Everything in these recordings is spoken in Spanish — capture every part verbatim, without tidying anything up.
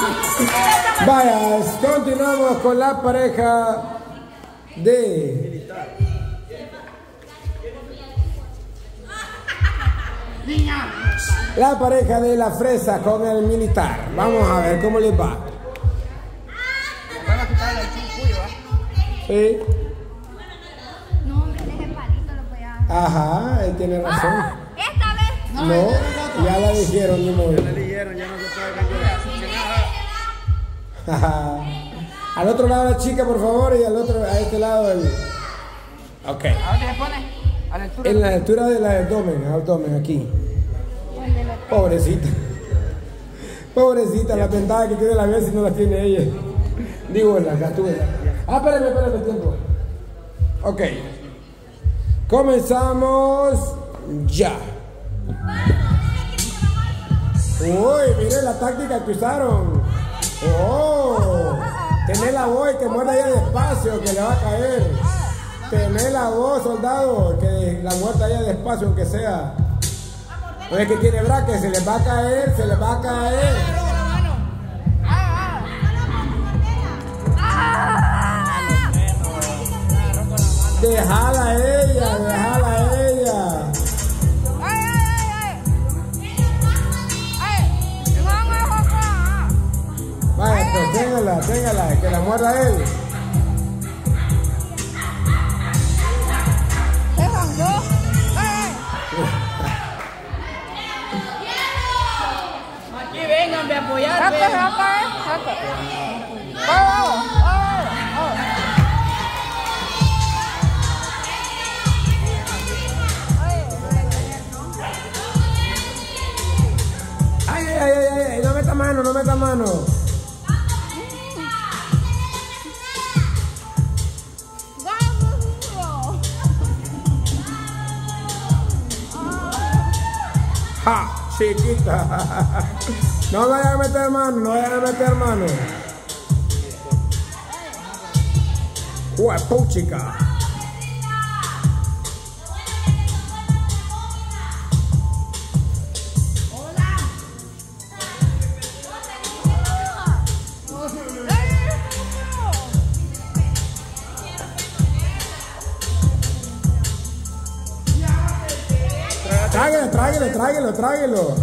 Vaya, continuamos con la pareja de la pareja de la fresa con el militar. Vamos a ver cómo les va. Sí. No, hombre, deje palito, lo voy a... Ajá, él tiene razón. Ah, esta vez. No, ya la dijeron, ni modo. Ya le dijeron, ya no se puede cambiar. Al otro lado la chica, por favor, y al otro, a este lado el... Ok. ¿A dónde se pone? A la altura. En la altura del abdomen, abdomen, aquí. Pobrecita. Pobrecita, la tentada que tiene la vez y no la tiene ella. Digo, la gatúbela. Ah, espérame, espérame, tiempo. Ok. Comenzamos ya. Uy, miren la táctica que usaron. Oh, tené la voz y que muerda ya despacio, que le va a caer. Tené la voz, soldado, que la muerda ya despacio, aunque sea. No es que tiene braque, se les va a caer, se les va a caer. Déjala a ella, déjala a ella. Vaya, pues téngala, téngala, que la muerda a él. Aquí vengan de apoyar. Ay, ay, ay, ay, no meta mano, no meta mano. ¡Ja! Chiquita. No vayan a meter mano, no vayan a meter mano. Huepuchica. Tráguelo, tráguelo, tráguelo, tráguelo.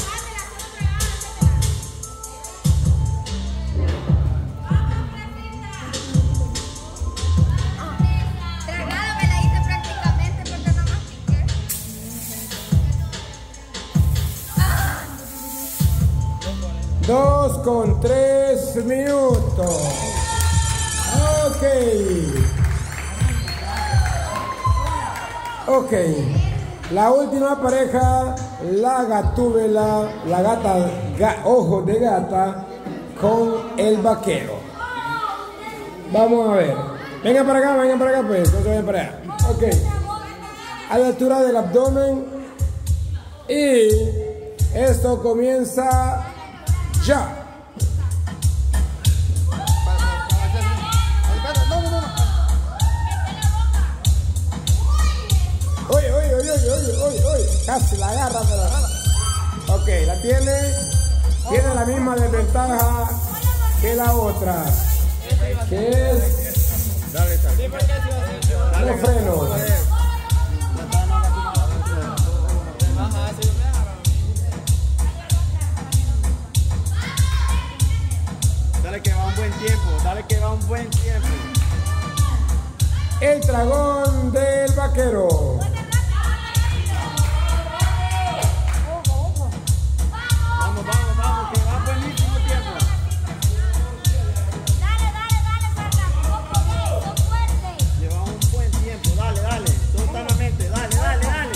Tragada me la hice prácticamente porque no mastiqué. Dos con tres minutos. Ok. Ok. La última pareja, la gatúbela, la gata, ga, ojo de gata, con el vaquero. Vamos a ver. Venga para acá, venga para acá, pues. No se vayan para allá. Ok. A la altura del abdomen. Y esto comienza ya. Oye, oye, oye, oye, oye, oye, oye, casi la agarra, pero... Ok, la tiene, tiene la misma desventaja que la otra, que es... Dale, dale. No freno. Dale que va un buen tiempo, dale que va un buen tiempo. El dragón del vaquero. Vamos, vamos, vamos, que va buenísimo tiempo. Dale, dale, dale, Santa, fuerte, fuerte. Lleva un buen tiempo, dale, dale, totalmente, dale, dale, dale.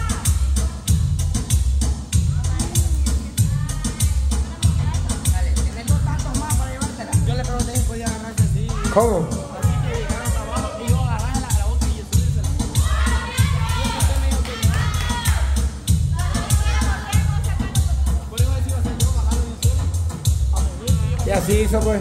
Dale, tienes dos tacos más para llevártela. Yo le pregunté si podía agarrarse así. ¿Cómo? Y así hizo, pues.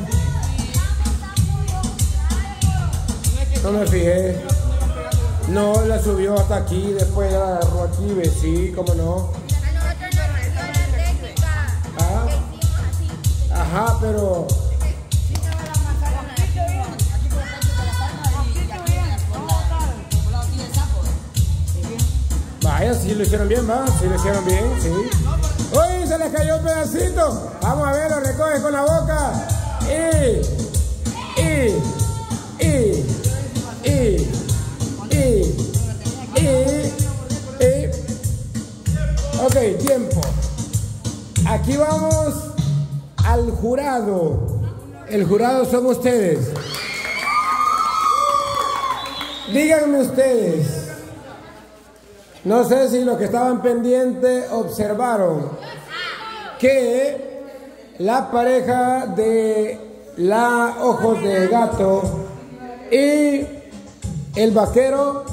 No me fijé. No, la subió hasta aquí, después la agarró aquí, ve, sí, cómo no. A nosotros nos hizo la técnica. Ah. Le hicimos así. Ajá, pero... Sí te va a la manzana. Aquí te viene. Aquí por el pecho de la palma y aquí por la- por lado aquí del sapo. Vaya, si lo hicieron bien, va. Si lo hicieron bien, sí. ¡Uy! Se les cayó un pedacito. Vamos a ver, lo recoge con la boca. Y... Y... Y... Y... Y... Y... Y... Ok, tiempo. Aquí vamos al jurado. El jurado son ustedes. Díganme ustedes. No sé si los que estaban pendientes observaron que la pareja de la Ojos de Gato y el vaquero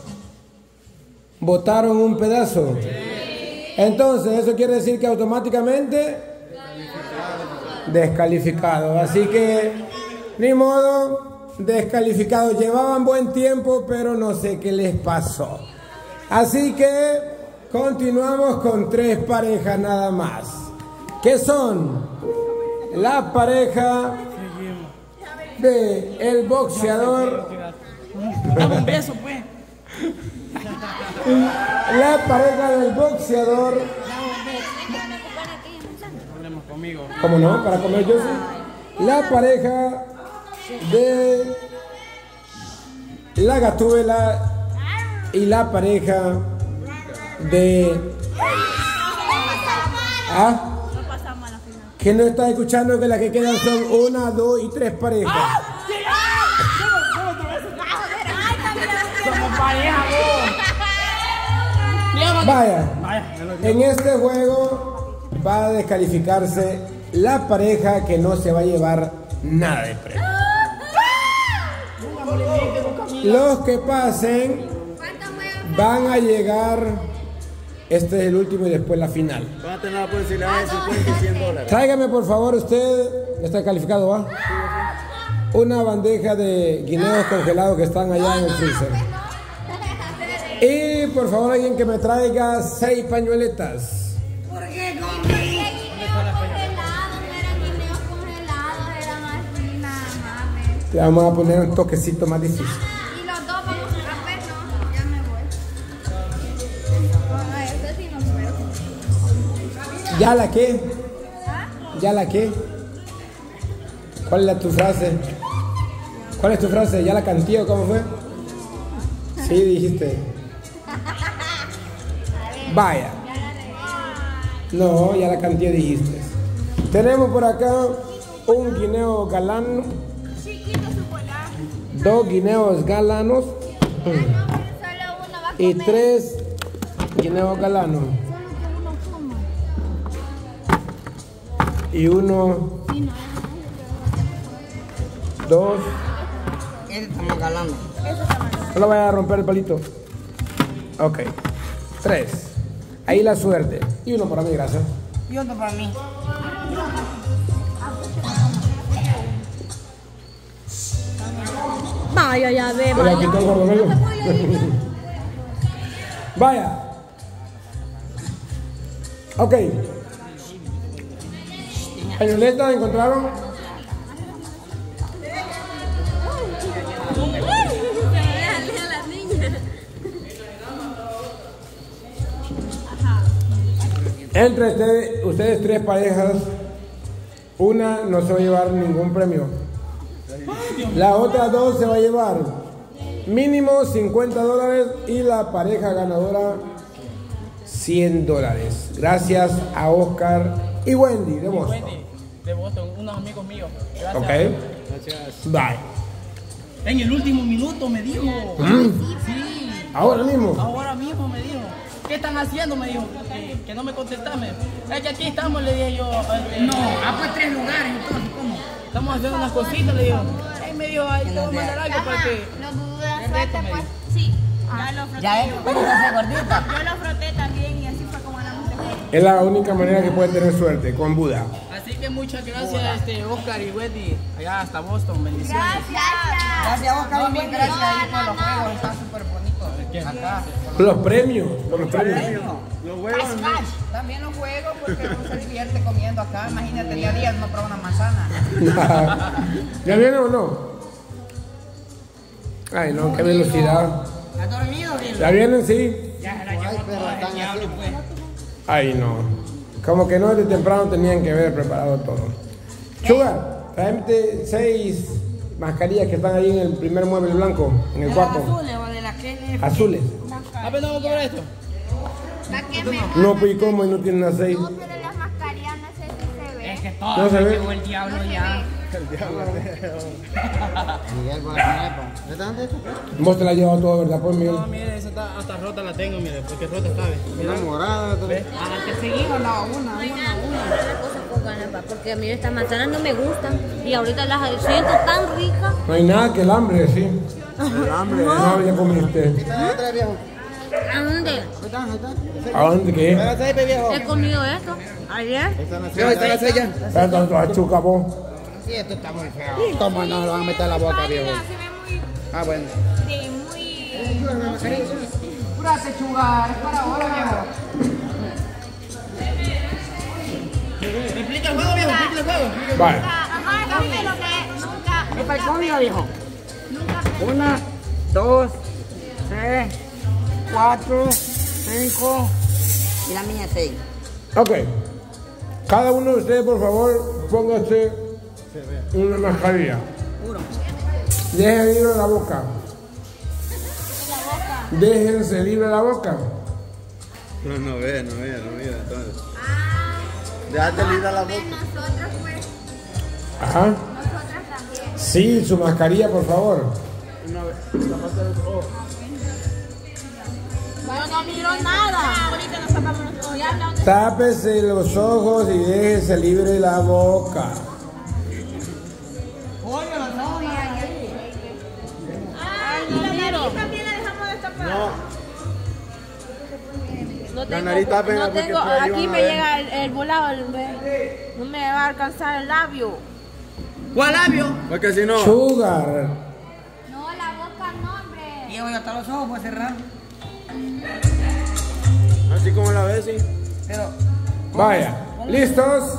botaron un pedazo. Entonces eso quiere decir que automáticamente descalificado. Así que ni modo, descalificado. Llevaban buen tiempo, pero no sé qué les pasó. Así que continuamos con tres parejas nada más, que son la pareja de el boxeador, Dame un beso, pues. la pareja del boxeador, Hablemos conmigo. ¿cómo no? Para comer yo sí. La pareja de la Gatúbela y la pareja de... ¿Ah? No pasamos a la final. Que no está escuchando que las que quedan son una, dos y tres parejas. Somos pareja, vos. Vaya, Vaya, me lo en este juego va a descalificarse la pareja que no se va a llevar nada de premio. Los que pasen ¿Cuántos juegos? van a llegar, este es el último y después la final. Van a tener la posibilidad de cincuenta y cien dólares. Tráigame por favor usted, está calificado, ¿va? Una bandeja de guineos congelados que están allá en el freezer. Y por favor alguien que me traiga seis pañueletas. ¿Por qué guineos congelados? No eran guineos congelados, eran así nada más. Le vamos a poner un toquecito más difícil. Y los dos vamos a ver, no, ya me voy. Bueno, este sí no puedo. ¿Ya la qué? ¿Ya la qué? ¿Cuál es la, tu frase? ¿Cuál es tu frase? ¿Ya la canté o cómo fue? Sí, dijiste. Vaya. No, ya la canté dijiste. Tenemos por acá un guineo galán, Chiquito su polar. dos guineos galanos Solo uno va a y comer. tres guineos galanos. Solo que uno coma. Y uno, Sí, no, dos. Este estamos galando. eso está mal. No lo vaya a romper el palito. Ok. Tres. Ahí la suerte. Y uno para mí, gracias. Y otro para mí. Vaya, ya ve, Te la quitó el gordo medio. Vaya. Ok. Pañoleta, ¿encontraron? Entre ustedes, ustedes tres parejas, una no se va a llevar ningún premio. La otra dos se va a llevar mínimo cincuenta dólares y la pareja ganadora cien dólares. Gracias a Oscar y Wendy de Boston. Wendy, de Boston, unos amigos míos. Gracias. Ok. Gracias. Bye. En el último minuto me dijo. Sí. Ahora mismo. Ahora mismo me dijo. ¿Qué están haciendo? Me dijo. Que, que no me contestame. Es que aquí estamos, le dije yo. Este, no, ah, pues tres lugares, entonces, ¿cómo? Estamos haciendo unas cositas, le digo. Él me dijo, ay, te voy a mandar algo para que. No dudas, El reto me pues. dijo. Sí. Ya lo froté. Ya es, ¿cómo se hace gordita? Yo lo froté también y así fue como ganamos de juego. Es la única manera que pueden tener suerte, con Buda. Así que muchas gracias, este, Oscar y Wendy, allá hasta Boston, bendiciones. Gracias. Gracias, Oscar y Wendy, gracias ahí por los juegos, están súper bonitos. Acá. Los premios, por los premios. Los huevos, también lo juego porque uno se divierte comiendo acá. Imagínate, día a día uno prueba una manzana. ¿Ya viene o no? Ay, no, qué velocidad. ¿Has dormido, bien? ¿Ya vienen? Sí. Ya se la llevó toda el diablo, pues. Ay, no. Como que no desde temprano tenían que haber preparado todo. Sugar, tráeme seis mascarillas que están ahí en el primer mueble blanco, en el cuarto. azules o de las que... Azules. Ah, pero no voy a cobrar esto. La que mejor. No, pues, ¿y cómo? Y no tienen las seis. No, pero las mascarillas no sé si se ve. Es que todo No se me ve. llevó el diablo ya. Miguel, ¿cuál es? ¿Está dónde está? Vos te la has llevado todo, ¿verdad? Pues, Miguel. No, mire, esa está, hasta rota la tengo, mire, porque rota está, ve. Una morada. ¿Ve? Ah, te seguimos, no, una, una, una. Una cosa con ganas, pa, porque a mí estas manzanas no me gustan y ahorita las siento tan ricas. No hay nada que el hambre, sí. El hambre. No, ya comiste. ¿Está otra viejo? ¿A dónde? Ahí está, ahí está. ¿A dónde qué? Espérate, viejo. He comido esto ayer. Viejo, está la sella. Espérate, tu achuca, vos. Sí, esto está muy feo. ¿Cómo no lo van a meter a la boca, viejo? Se ve muy, Ah, bueno. sí, muy. Púrate, chugar, es para ahora, viejo. ¿Me explica el juego, viejo? ¿Me explica el juego? Vale. Ajá, no sé lo que nunca. ¿Es para el código, viejo? Nunca. Una, dos, tres, cuatro, cinco y la mía seis. Ok. Cada uno de ustedes, por favor, póngase una mascarilla. Dejen libre la boca. Déjense libre la boca. No, no ve, no ve, no mira, entonces. Déjate libre la boca. Nosotros, pues. Ajá. Nosotras también. Sí, su mascarilla, por favor. Yo no miro nada. Ahorita nos sacamos los ojos. Ya habla donde- Tápese los ojos y déjese libre la boca. Ay, no miro. También la dejamos destapada. No, No tengo, nariz tápenla no porque tengo, por ahí aquí van a me ver. llega el, el volado, el- no me va a alcanzar el labio. ¿Cuál labio? porque si no. Sugar. No, la boca no, hombre. Y hasta los ojos puedo cerrar. Así como la ves, sí. Pero... Vaya. ¿Listos?